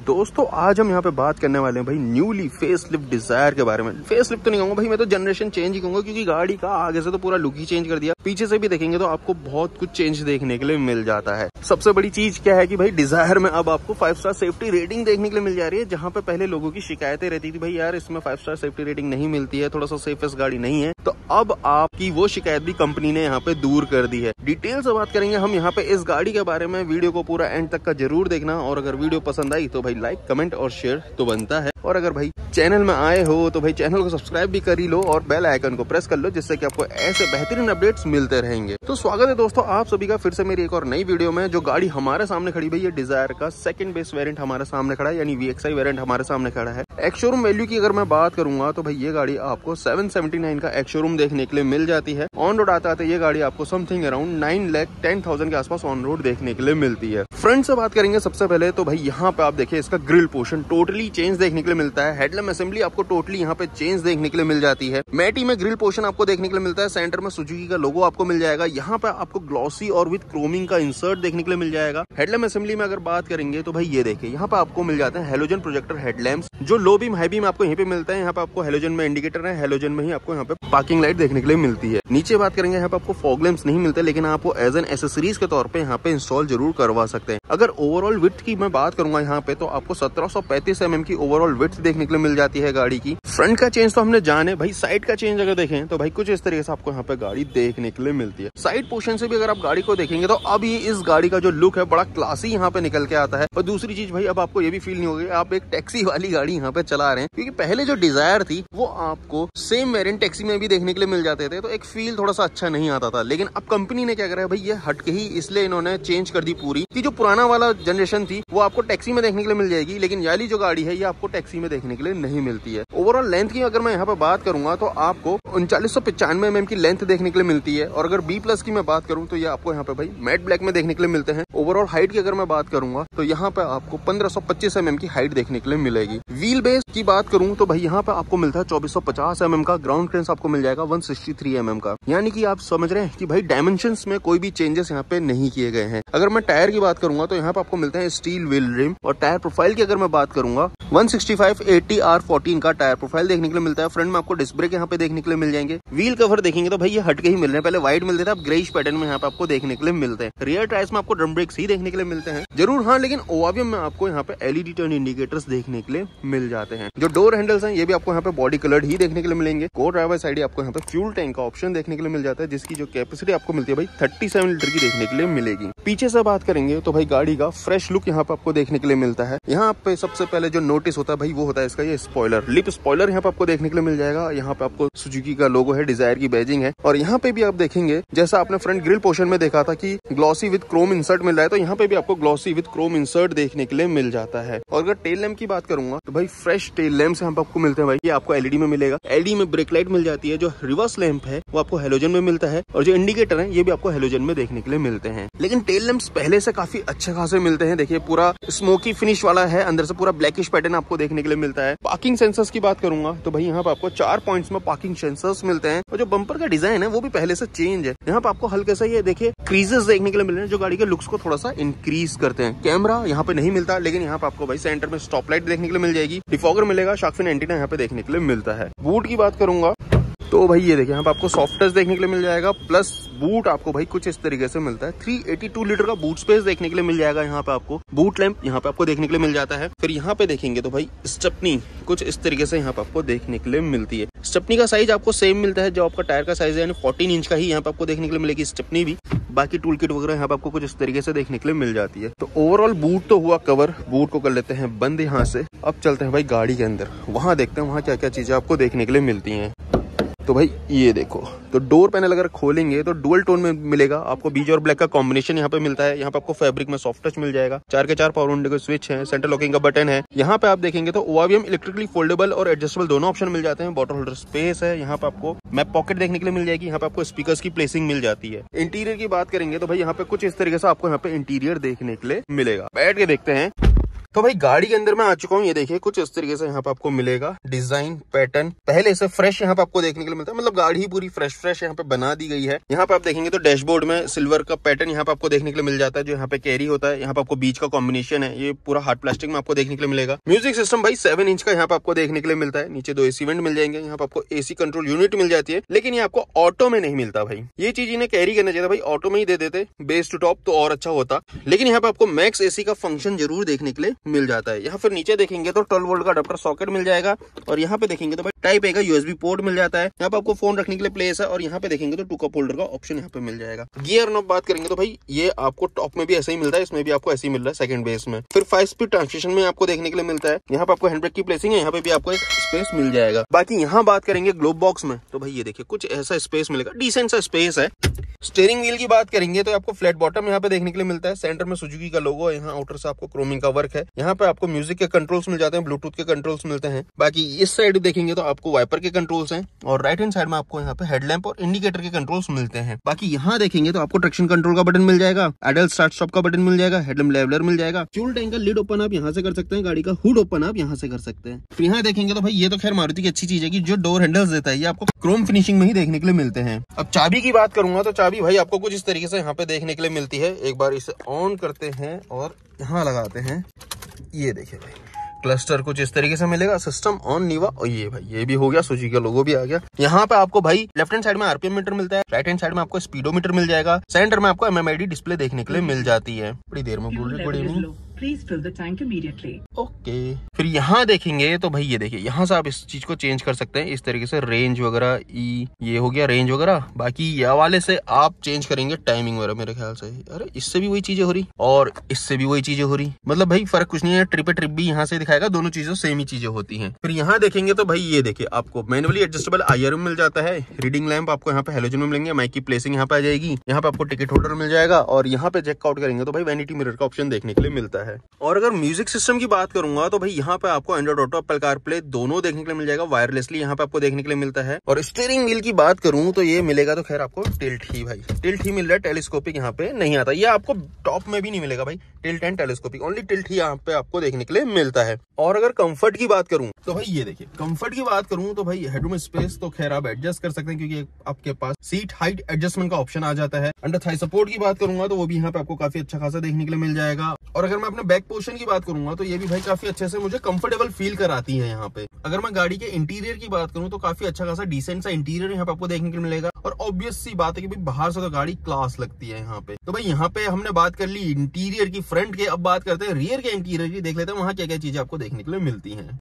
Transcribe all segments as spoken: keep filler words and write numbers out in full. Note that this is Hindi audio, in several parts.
दोस्तों आज हम यहाँ पे बात करने वाले हैं भाई न्यूली फेस लिफ्ट डिजायर के बारे में। फेस लिफ्ट तो नहीं कहूंगा भाई, मैं तो जनरेशन चेंज ही कहूंगा, क्योंकि गाड़ी का आगे से तो पूरा लुक ही चेंज कर दिया, पीछे से भी देखेंगे तो आपको बहुत कुछ चेंज देखने के लिए मिल जाता है। सबसे बड़ी चीज क्या है कि भाई डिजायर में अब आपको फाइव स्टार सेफ्टी रेटिंग देखने के लिए मिल जा रही है, जहाँ पे पहले लोगों की शिकायतें रहती थी भाई यार इसमें फाइव स्टार सेफ्टी रेटिंग नहीं मिलती है, थोड़ा सा सेफेस्ट गाड़ी नहीं है, तो अब आपकी वो शिकायत भी कंपनी ने यहाँ पे दूर कर दी है। डिटेल से बात करेंगे हम यहाँ पे इस गाड़ी के बारे में, वीडियो को पूरा एंड तक का जरूर देखना, और अगर वीडियो पसंद आई तो भाई लाइक कमेंट और शेयर तो बनता है, और अगर भाई चैनल में आए हो तो भाई चैनल को सब्सक्राइब भी कर ही लो और बेल आइकन को प्रेस कर लो, जिससे कि आपको ऐसे बेहतरीन अपडेट्स मिलते रहेंगे। तो स्वागत है दोस्तों आप सभी का फिर से मेरी एक और नई वीडियो में। जो गाड़ी हमारे सामने खड़ी भाई ये डिजायर का सेकंड बेस वेरिएंट हमारे सामने खड़ा है, यानी वी एक्स आई वेरिएंट हमारे सामने खड़ा है। एक्स शोरूम वैल्यू की अगर मैं बात करूंगा तो भाई ये गाड़ी आपको सेवन सेवेंटी नाइन का एक्स शोरूम देखने के लिए मिल जाती है। ऑन रोड आते आते ये गाड़ी आपको something around nine lakh ten thousand के आसपास ऑन रोड देखने के लिए मिलती है। फ्रंट से बात करेंगे सबसे पहले तो भाई यहाँ पे आप देखिए इसका ग्रिल पोर्शन टोटली चेंज देखने के लिए मिलता है। हेडलैम्प असेंबली आपको टोटली यहाँ पे चेंज देखने के लिए मिल जाती है। मैटी में ग्रिल पोर्शन आपको देखने के लिए मिलता है। सेंटर में सुजुकी का लोगो आपको मिल जाएगा। यहाँ पे आपको ग्लॉसी और विद क्रोमिंग का इंसर्ट देखने के लिए मिल जाएगा। हेडलैम्प असेंबली में अगर बात करेंगे तो भाई ये देखिए यहाँ पे आपको मिल जाते हैं हेलोजन प्रोजेक्टर हेडलैम्प्स, जो लो बीम हाई बीम आपको यहीं पे मिलता है। यहाँ पे आपको हेलोजन में इंडिकेटर है, हेलोजन में ही आपको यहाँ पे पार्किंग लाइट देखने के लिए मिलती है। नीचे बात करेंगे यहाँ पे आपको फॉग लैंप्स नहीं मिलते, लेकिन आप एज एन एसेसरीज के तौर पे यहाँ पे इंस्टॉल जरूर करवा सकते हैं। अगर ओवरऑल विड्थ की मैं बात करूंगा यहाँ पे तो आपको सत्रह सौ पैंतीस एम एम की ओवरऑल विड्थ देखने के लिए मिल जाती है गाड़ी की। फ्रंट का चेंज तो हमने जाने, भाई साइड का चेंज अगर देखें तो भाई कुछ इस तरीके से आपको यहाँ पे गाड़ी देखने के लिए मिलती है। साइड पोर्शन से भी अगर आप गाड़ी को देखेंगे तो अब ये इस गाड़ी का जो लुक है बड़ा क्लासी यहाँ पे निकल के आता है। और दूसरी चीज भाई अब आपको ये भी फील नहीं होगी आप एक टैक्सी वाली गाड़ी यहाँ पे चला रहे हैं, क्योंकि पहले जो डिजायर थी वो आपको सेम वेरिएंट टैक्सी में भी देखने के लिए मिल जाते थे, तो एक फील थोड़ा सा अच्छा नहीं आता था। लेकिन अब कंपनी ने क्या करा है भाई ये हट के ही इसलिए इन्होंने चेंज कर दी पूरी, कि जो पुराना वाला जनरेशन थी वो आपको टैक्सी में देखने के लिए मिल जाएगी, लेकिन ये वाली जो गाड़ी है ये आपको टैक्सी में देखने के लिए नहीं मिलती है। ओवरऑल लेंथ की अगर मैं यहाँ पे बात करूंगा तो आपको उनचालीस सौ पचानवे एम एम की लेंथ देखने के लिए मिलती है। और अगर बी प्लस की मैं बात करूँ तो ये आपको यहाँ पे भाई मैट ब्लैक में देखने के लिए मिलते हैं। ओवरऑल हाइट की अगर मैं बात करूंगा तो यहाँ पे आपको पंद्रह सौ पच्चीस एम एम की हाइट देखने के लिए मिलेगी। व्हील बेस की बात करूं तो भाई यहाँ पे आपको मिलता है चौबीस सौ पचास एम एम का। ग्राउंड क्लियरेंस आपको मिल जाएगा one sixty three M M का, यानी कि आप समझ रहे हैं कि भाई डायमेंशंस में कोई भी चेंजेस यहाँ पे नहीं किए गए हैं। अगर मैं टायर की बात करूंगा तो यहाँ पे आपको मिलते हैं स्टील व्हील रिम। और टायर प्रोफाइल की अगर मैं बात करूंगा one sixty five eighty R fourteen का टायर प्रोफाइल देखने के लिए मिलता है। फ्रंट में आपको डिस्क ब्रेक यहाँ पे देखने के लिए मिल जाएंगे। व्हील कवर देखेंगे तो भाई ये हटके ही मिल रहे हैं, पहले व्हाइट मिलते थे अब ग्रेइश पैटर्न में यहाँ पे आपको देखने के लिए मिलते हैं। रियर टायर्स में आपको ड्रम ब्रेक्स ही देखने के लिए मिलते हैं जरूर, हाँ, लेकिन ओआरवीएम में आपको यहाँ पे एलईडी टर्न इंडिकेटर्स देखने के लिए मिल जाते हैं। जो डोर हैंडल्स हैं ये भी आपको यहाँ पे बॉडी कलर्ड ही देखने के लिए मिलेंगे। को ड्राइवर साइड आपको यहाँ पे फ्यूल टैंक का ऑप्शन देखने के लिए मिल जाता है, जिसकी जो कैपेसिटी आपको मिलती है भाई थर्टी सेवन लीटर की देखने के लिए मिलेगी। पीछे से बात करेंगे तो भाई गाड़ी का फ्रेश लुक यहाँ पे आपको देखने के लिए मिलता है। यहाँ पे सबसे पहले जो नोटिस होता है भाई वो होता है इसका ये स्पॉइलर, लिप स्पॉइलर यहाँ पे आपको देखने के लिए मिल जाएगा। यहाँ पे आपको सुजुकी का लोगो है, डिजायर की बैजिंग है। और यहाँ पे भी आप देखेंगे जैसा आपने फ्रंट ग्रिल पोर्शन में देखा था कि ग्लॉसी विद क्रोम इंसर्ट मिल रहा है, तो यहाँ पे भी आपको ग्लॉसी विद क्रोम इंसर्ट देखने के लिए मिल जाता है। और अगर टेल लैम्प की बात करूंगा तो भाई फ्रेश टेल लैम्प यहाँ पे आपको मिलते हैं भाई, ये आपको एलईडी में मिलेगा। एलईडी में ब्रेक लाइट मिल जाती है। जो रिवर्स लैंप है वो आपको हेलोजन में मिलता है, और जो इंडिकेटर है ये भी आपको हेलोजन में देखने के लिए मिलते हैं। लेकिन टेल लैंप्स पहले से काफी अच्छे खासे मिलते हैं। देखिए पूरा स्मोकी फिनिश वाला है, अंदर से पूरा ब्लैकिश पैटर्न आपको देखने के लिए मिलता है। पार्किंग सेंसर्स की बात करूंगा तो भाई यहाँ पे आपको चार पॉइंट्स में पार्किंग सेंसर्स मिलते हैं। और जो बम्पर का डिजाइन है वो भी पहले से चेंज है। यहाँ पे आपको हल्के से ये देखिए क्रीजेस देखने के लिए मिल रहे हैं, जो गाड़ी के लुक्स को थोड़ा सा इंक्रीज करते हैं। कैमरा यहाँ पे नहीं मिलता, लेकिन यहाँ पे आपको भाई सेंटर में स्टॉप लाइट देखने के लिए मिल जाएगी। डिफॉगर मिलेगा, शार्क फिन एंटीना यहाँ पे देखने के लिए मिलता है। बूट की बात करूंगा तो भाई ये देखिए यहाँ पे आपको सॉफ्ट टच देखने के लिए मिल जाएगा, प्लस बूट आपको भाई कुछ इस तरीके से मिलता है। थ्री एटी टू लीटर का बूट स्पेस देखने के लिए मिल जाएगा। यहाँ पे आपको बूट लैंप यहाँ पे आपको देखने के लिए मिल जाता है। फिर यहाँ पे देखेंगे तो भाई स्टेपनी कुछ इस तरीके से यहाँ पे आपको देखने के लिए मिलती है। स्टेपनी का साइज आपको सेम मिलता है जो आपका टायर का साइज है, यानी फोर्टीन इंच का ही यहाँ पे आपको देखने के लिए मिलेगी स्टेपनी भी। बाकी टूल किट वगैरह यहाँ पे आपको कुछ इस तरीके से देखने के लिए मिल जाती है। तो ओवरऑल बूट तो हुआ कवर, बूट को कर लेते हैं बंद यहाँ से। अब चलते हैं भाई गाड़ी के अंदर, वहाँ देखते हैं वहाँ क्या क्या चीजें आपको देखने के लिए मिलती हैं। तो भाई ये देखो, तो डोर पैनल अगर खोलेंगे तो डुअल टोन में मिलेगा आपको, बीज और ब्लैक का कॉम्बिनेशन यहाँ पे मिलता है। यहाँ पे आपको फैब्रिक में सॉफ्ट टच मिल जाएगा। चार के चार पावर विंडो के स्विच है, सेंटर लॉकिंग का बटन है। यहाँ पे आप देखेंगे तो ओआरवीएम इलेक्ट्रिकली फोल्डेबल और एडजस्टेबल दोनों ऑप्शन मिल जाते हैं। बॉटल होल्डर स्पेस है, यहाँ पे आपको मैप पॉकेट देखने के लिए मिल जाएगी। यहाँ पे आपको स्पीकर्स की प्लेसिंग मिल जाती है। इंटीरियर की बात करेंगे तो भाई यहाँ पे कुछ इस तरीके से आपको यहाँ पे इंटीरियर देखने के लिए मिलेगा। बैठ के देखते हैं तो भाई गाड़ी के अंदर मैं आ चुका हूँ। ये देखिए कुछ इस तरीके से यहाँ पे आपको मिलेगा डिजाइन पैटर्न, पहले से फ्रेश यहाँ पे आपको देखने के लिए मिलता है। मतलब गाड़ी ही पूरी फ्रेश फ्रेश यहाँ पे बना दी गई है। यहाँ पे आप देखेंगे तो डैशबोर्ड में सिल्वर का पैटर्न यहाँ पे आपको देखने के लिए मिल जाता है, जो यहाँ पे कैरी होता है। यहाँ पे आपको बीच का कॉम्बिनेशन है, ये पूरा हार्ड प्लास्टिक में आपको देखने के लिए मिलेगा। म्यूजिक सिस्टम भाई सेवन इंच का यहाँ पे आपको देखने के लिए मिलता है। नीचे दो एसी वेंट मिल जाएंगे, यहाँ पे आपको एसी कंट्रोल यूनिट मिल जाती है, लेकिन ये आपको ऑटो में नहीं मिलता भाई। ये चीज इन्हें कैरी करना चाहिए था भाई, ऑटो में ही दे देते बेस टू टॉप तो और अच्छा होता। लेकिन यहाँ पे आपको मैक्स एसी का फंक्शन जरूर देखने के लिए मिल जाता है। यहाँ फिर नीचे देखेंगे तो ट्वेल्व वोल्ट का अडाप्टर सॉकेट मिल जाएगा, और यहाँ पे देखेंगे तो भाई टाइप ए का यूएसबी पोर्ट मिल जाता है। यहाँ पे आपको फोन रखने के लिए प्लेस है, और यहाँ पे देखेंगे तो टू कप होल्डर का ऑप्शन यहाँ पे मिल जाएगा। गियर नॉब बात करेंगे तो भाई ये आपको टॉप में भी ऐसा ही मिलता है, इसमें भी आपको ऐसे ही मिल रहा है सेकंड बेस में। फिर फाइव स्पीड ट्रांसमिशन में आपको देखने के लिए मिलता है। यहाँ पे आपको हैंड ब्रेक की प्लेसिंग है, यहाँ पे भी आपको एक स्पेस मिल जाएगा। बाकी यहाँ बात करेंगे ग्लोब बॉक्स में तो भाई ये देखिए कुछ ऐसा स्पेस मिलेगा, डिसेंट सा स्पेस है। स्टीयरिंग व्हील की बात करेंगे तो आपको फ्लैट बॉटम यहाँ पे देखने के लिए मिलता है। सेंटर में सुजुकी का लोगो है, यहाँ आउटर से आपको क्रोमिंग का वर्क है। यहाँ पे आपको म्यूजिक के कंट्रोल्स मिल जाते हैं, ब्लूटूथ के कंट्रोल्स मिलते हैं। बाकी इस साइड देखेंगे तो आपको वाइपर के कंट्रोल्स हैं, और राइट हैंड साइड में आपको यहाँ पे हेडलैम्प और इंडिकेटर के कंट्रोल्स मिलते हैं। बाकी यहाँ देखेंगे तो आपको ट्रैक्शन कंट्रोल का बटन मिल जाएगा, आइडल स्टार्ट स्टॉप का बटन मिल जाएगा, हेडलैम्प लेवलर मिल जाएगा, फ्यूल टैंक का लिड ओपन आप यहाँ से कर सकते हैं, गाड़ी का हुड ओपन आप यहाँ से कर सकते हैं। फिर यहाँ देखेंगे तो भाई ये तो खैर मारुति की अच्छी चीज है कि जो डोर हैंडल्स देता है ये आपको क्रोम फिनिशिंग में ही देखने के लिए मिलते हैं। अब चाबी की बात करूंगा तो चाबी भाई आपको कुछ इस तरीके से यहाँ पे देखने के लिए मिलती है। एक बार इसे ऑन करते हैं और यहाँ लगाते हैं, ये देखिए भाई क्लस्टर कुछ इस तरीके से मिलेगा, सिस्टम ऑन नीवा, और ये भाई ये भी हो गया, सुजुकी का लोगो भी आ गया। यहाँ पे आपको भाई लेफ्ट हैंड साइड में आरपीएम मीटर मिलता है, राइट हैंड साइड में आपको स्पीडोमीटर मिल जाएगा, सेंटर में आपको एमएमआईडी डिस्प्ले देखने के लिए मिल जाती है। बड़ी देर में बोल रही बड़ी Please fill the tank immediately. Okay. फिर यहाँ देखेंगे तो भाई ये देखिए यहाँ से आप इस चीज को चेंज कर सकते हैं इस तरीके से, रेंज वगैरह, ई ये हो गया रेंज वगैरह। बाकी ये वाले से आप चेंज करेंगे टाइमिंग वगैरह मेरे ख्याल से। अरे इससे भी वही चीजें हो रही और इससे भी वही चीजें हो रही, मतलब भाई फर्क कुछ नहीं है। ट्रिप ट्रिप भी यहाँ से दिखाएगा, दोनों चीजों सेम ही चीजें होती है। फिर यहाँ देखेंगे तो भाई ये देखिए आपको मैनुअली एडजस्टेबल आईआरएम मिल जाता है, रीडिंग लैंप आपको यहाँ पे हेलोजन में मिलेंगे, माइक की प्लेसिंग यहाँ पे आ जाएगी, यहाँ पे आपको टिकट होल्डर मिल जाएगा, और यहाँ पे चेकआउट करेंगे तो भाई वैनिटी मिरर का ऑप्शन देखने के लिए मिलता है। और अगर म्यूजिक सिस्टम की बात करूंगा तो भाई यहाँ पे आपको एंड्रॉइड ऑटो, एप्पल कारप्ले दोनों देखने के लिए मिल जाएगा, वायरलेसली यहाँ पे आपको देखने के लिए मिलता है। और स्टीयरिंग व्हील की बात करूं तो ये मिलेगा तो खैर आपको टिल्ट ही भाई टिल्ट ही मिल रहा है, टेलीस्कोपिक यहाँ पे नहीं आता। ये आपको टॉप में भी नहीं मिलेगा भाई, tilt and telescopic, only tilt ही यहाँ पे आपको देखने के लिए मिलता है। और अगर कंफर्ट की बात करूं तो भाई ये देखिए कंफर्ट की बात करूं तो भाई हेडरूम स्पेस तो खैर आप एडजस्ट कर सकते हैं, क्योंकि आपके पास सीट हाइट एडजस्टमेंट का ऑप्शन आ जाता है। अंडर थाई सपोर्ट की बात करूंगा तो वो भी यहाँ पे आपको काफी अच्छा खासा देखने के लिए मिल जाएगा। और अगर मैं अपने बैक पोर्शन की बात करूंगा तो ये भी भाई काफी अच्छे से मुझे कंफर्टेबल फील कराती है यहाँ पे। अगर मैं गाड़ी के इंटीरियर की बात करूं तो काफी अच्छा खासा डिसेंट सा इंटीरियर यहाँ पे आपको देखने को मिलेगा। और ऑब्वियस सी बात है कि भाई बाहर से तो गाड़ी क्लास लगती है यहाँ पे। तो भाई यहाँ पे हमने बात कर ली इंटीरियर की, फ्रंट के, अब बात करते हैं रियर के इंटीरियर की। देख लेते हैं वहाँ क्या क्या चीजें आपको देखने के लिए मिलती हैं।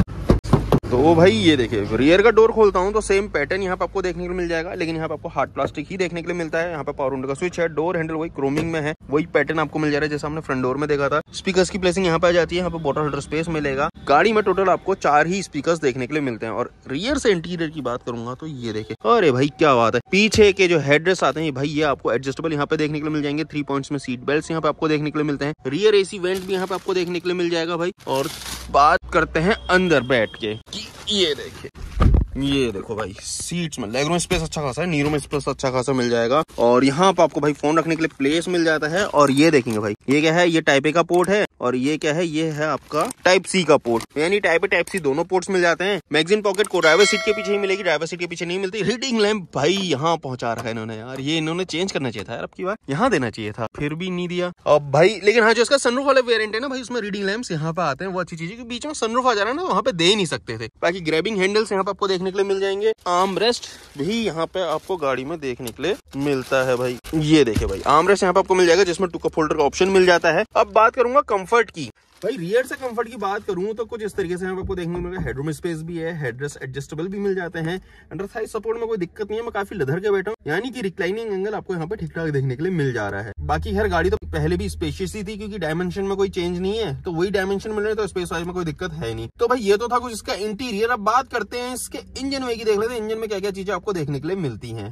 तो भाई ये देखिए रियर का डोर खोलता हूँ तो सेम पैटर्न यहाँ पे आपको देखने को मिल जाएगा, लेकिन यहाँ पे आपको हार्ड प्लास्टिक ही देखने के लिए मिलता है। यहाँ पे पावर विंडो का स्विच है, डोर हैंडल वही क्रोमिंग में है, वही पैटर्न आपको मिल जा रहा है जैसा हमने फ्रंट डोर में देखा था। स्पीकर्स की प्लेसिंग यहाँ पे आ जाती है, यहाँ पे बॉटल होल्डर स्पेस मिलेगा। गाड़ी में टोटल आपको चार ही स्पीकर्स देखने के लिए मिलते हैं। और रियर से इंटीरियर की बात करूंगा तो ये देखिए, अरे भाई क्या बात है, पीछे के जो हेडरेस्ट आते हैं भाई ये आपको एडजस्टेबल यहाँ पे देखने के लिए मिल जाएंगे। थ्री पॉइंट्स में सीट बेल्ट यहाँ पे आपको देखने के लिए मिलते हैं। रियर एसी वेंट भी यहाँ पे आपको देखने के लिए मिल जाएगा भाई। और बात करते हैं अंदर बैठ के, ये देखिए ये देखो भाई सीट्स में लेग रूम स्पेस अच्छा खासा है, नी रूम स्पेस अच्छा खासा मिल जाएगा। और यहाँ पे आपको भाई फोन रखने के लिए प्लेस मिल जाता है। और ये देखेंगे भाई ये क्या है, ये टाइप ए का पोर्ट है, और ये क्या है, ये है आपका टाइप सी का पोर्ट, यानी टाइप ए टाइप सी दोनों पोर्ट्स मिल जाते हैं। मैगजीन पॉकेट को ड्राइवर सीट के पीछे ही मिलेगी, ड्राइवर सीट के पीछे नहीं मिलती। रीडिंग लैंप भाई यहाँ पहुंचा रखा है इन्होंने यार, ये इन्होंने चेंज करना चाहिए था यार, अब की बार यहाँ देना चाहिए था, फिर भी नहीं दिया। अब भाई लेकिन हाँ जो इसका सनरूफ वाला वेरिएंट है ना भाई, उसमें रीडिंग लैंप्स यहाँ पे आते हैं, वो अच्छी चीज है। बीच में सनरूफ आ जा रहा है ना, वहाँ पे दे नहीं सकते थे। बाकी ग्रैबिंग हैंडल्स यहाँ पे आपको देखने के लिए मिल जाएंगे। आर्म रेस्ट भी यहाँ पे आपको गाड़ी में देखने के लिए मिलता है भाई। ये देखिए भाई आर्म रेस्ट यहाँ पे आपको मिल जाएगा, जिसमें टू कप होल्डर का ऑप्शन मिल जाता है। अब बात करूंगा कंफर्ट की। भाई रियर से कंफर्ट की बात करूं तो कुछ इस तरीके से आपको देखने को मिलेगा। हेडरूम स्पेस भी है, हेडरेस्ट एडजस्टेबल भी मिल जाते हैं। अंडर थाई सपोर्ट में कोई दिक्कत नहीं है, मैं काफी लधर के बैठा हूं, यानी कि रिक्लाइनिंग एंगल आपको यहाँ पे ठीक ठाक देखने के लिए मिल जा रहा है। बाकी हर गाड़ी तो पहले भी स्पेशियस ही थी, क्योंकि डायमेंशन में कोई चेंज नहीं है, तो वही डायमेंशन मिल रहे, तो स्पेस वाइज में कोई दिक्कत है नहीं। तो भाई ये तो था कुछ इसका इंटीरियर। अब बात करते हैं इसके इंजन वे की, देख लेते हैं इंजन में क्या क्या चीजें आपको देखने के लिए मिलती है।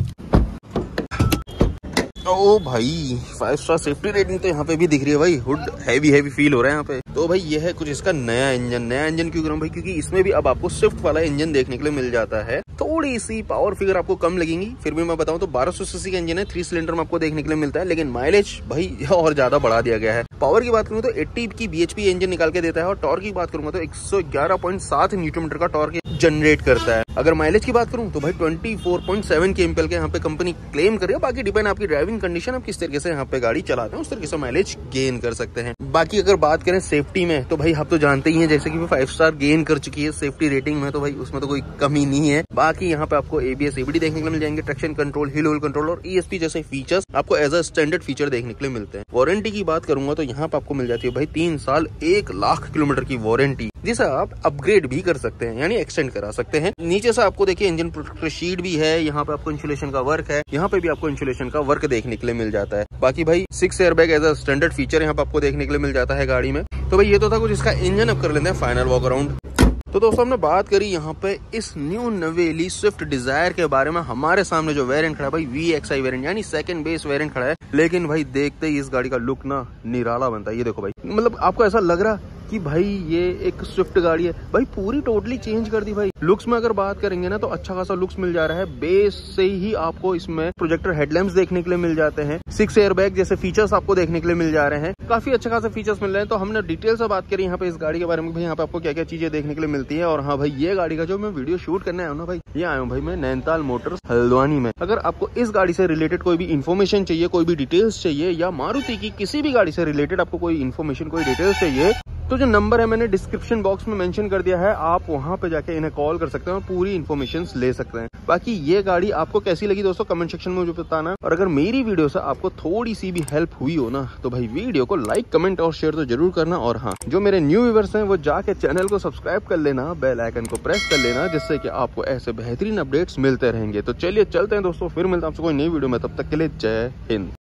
ओ भाई फाइव स्टार सेफ्टी रेटिंग तो यहाँ पे भी दिख रही है भाई। हुड हैवी हैवी फील हो रहा है यहाँ पे। तो भाई ये है कुछ इसका नया इंजन। नया इंजन क्यों करूँ भाई, क्योंकि इसमें भी अब आपको स्विफ्ट वाला इंजन देखने के लिए मिल जाता है। थोड़ी सी पावर फिगर आपको कम लगेंगी, फिर भी मैं बताऊं तो बारह सौ सीसी का इंजन है, थ्री सिलेंडर में आपको देखने के लिए मिलता है। लेकिन माइलेज भाई और ज्यादा बढ़ा दिया गया है। पावर की बात करूँ तो अस्सी की बीएचपी इंजन निकाल के देता है और टॉर्क की बात करूंगा तो एक सौ ग्यारह पॉइंट सात न्यूटन मीटर का टॉर्क जनरेट करता है। अगर माइलेज की बात करूं तो भाई चौबीस पॉइंट सात केएमपीएल के यहाँ पे कंपनी क्लेम कर रही है। बाकी डिपेंड आपकी ड्राइविंग कंडीशन, आप किस तरीके से यहाँ पे गाड़ी चलाते हैं उस तरीके से माइलेज गेन कर सकते हैं। बाकी अगर बात करें सेफ्टी में तो भाई आप तो जानते ही हैं, जैसे कि वो फाइव स्टार गेन कर चुकी है सेफ्टी रेटिंग में, तो भाई उसमें तो कोई कमी नहीं है। बाकी यहाँ पे आपको एबीएस एबीडी देखने के लिए मिल जाएंगे, traction control, hill hold control और ईएसपी जैसे फीचर्स आपको एज अ स्टैंडर्ड फीचर देखने के लिए मिलते हैं। वारंटी की बात करूंगा तो यहाँ पे आपको मिल जाती है भाई तीन साल एक लाख किलोमीटर की वारंटी, जिसे आप अपग्रेड भी कर सकते हैं यानी एक्सटेंड करा सकते हैं। नीचे से आपको देखिए इंजन प्रोटेक्टर शीट भी है, यहाँ पे आपको इंसुलेशन का वर्क है, यहाँ पे भी आपको इंसुलेशन का वर्क देखने के लिए मिल जाता है। बाकी भाई six airbag as a standard feature यहाँ पे आपको देखने के लिए मिल जाता है गाड़ी में। तो भाई ये तो था कुछ इसका इंजन। अब कर लेते हैं फाइनल वॉक अराउंड। तो दोस्तों हमने बात करी यहाँ पे इस न्यू नवेली स्विफ्ट डिजायर के बारे में। हमारे सामने जो वेरिएंट खड़ा है भाई वी एक्स आई वेरिएंट यानी सेकंड बेस वेरिएंट खड़ा है, लेकिन भाई देखते ही इस गाड़ी का लुक ना निराला बनता है। ये देखो भाई, मतलब आपको ऐसा लग रहा कि भाई ये एक स्विफ्ट गाड़ी है। भाई पूरी टोटली चेंज कर दी भाई। लुक्स में अगर बात करेंगे ना तो अच्छा खासा लुक्स मिल जा रहा है। बेस से ही आपको इसमें प्रोजेक्टर हेडलैम्प्स देखने के लिए मिल जाते हैं, सिक्स एयरबैग जैसे फीचर्स आपको देखने के लिए मिल जा रहे हैं, काफी अच्छा खासा फीचर्स मिल रहे हैं। तो हमने डिटेल से बात करी यहाँ पे इस गाड़ी के बारे में भाई, यहाँ पे आपको क्या क्या चीजें देखने के लिए मिलती है। और हाँ भाई, ये गाड़ी का जो मैं वीडियो शूट करने आया हूँ ना भाई, ये आया हूँ भाई मैं नैनीताल मोटर्स हल्द्वानी में। अगर आपको इस गाड़ी से रिलेटेड कोई भी इन्फॉर्मेशन चाहिए, कोई भी डिटेल्स चाहिए, या मारुति की किसी भी गाड़ी से रिलेटेड आपको कोई इन्फॉर्मेशन, कोई डिटेल्स चाहिए, तो जो नंबर है मैंने डिस्क्रिप्शन बॉक्स में मेंशन कर दिया है, आप वहां पे जाके इन्हें कॉल कर सकते हैं और पूरी इन्फॉर्मेशन ले सकते हैं। बाकी ये गाड़ी आपको कैसी लगी दोस्तों कमेंट सेक्शन में मुझे बताना। और अगर मेरी वीडियो से आपको थोड़ी सी भी हेल्प हुई हो ना तो भाई वीडियो को लाइक कमेंट और शेयर तो जरूर करना। और हाँ, जो मेरे न्यू व्यूअर्स हैं वो जाके चैनल को सब्सक्राइब कर लेना, बेल आइकन को प्रेस कर लेना, जिससे कि आपको ऐसे बेहतरीन अपडेट्स मिलते रहेंगे। तो चलिए चलते हैं दोस्तों, फिर मिलता हूं आपसे कोई नई वीडियो में, तब तक के लिए जय हिंद।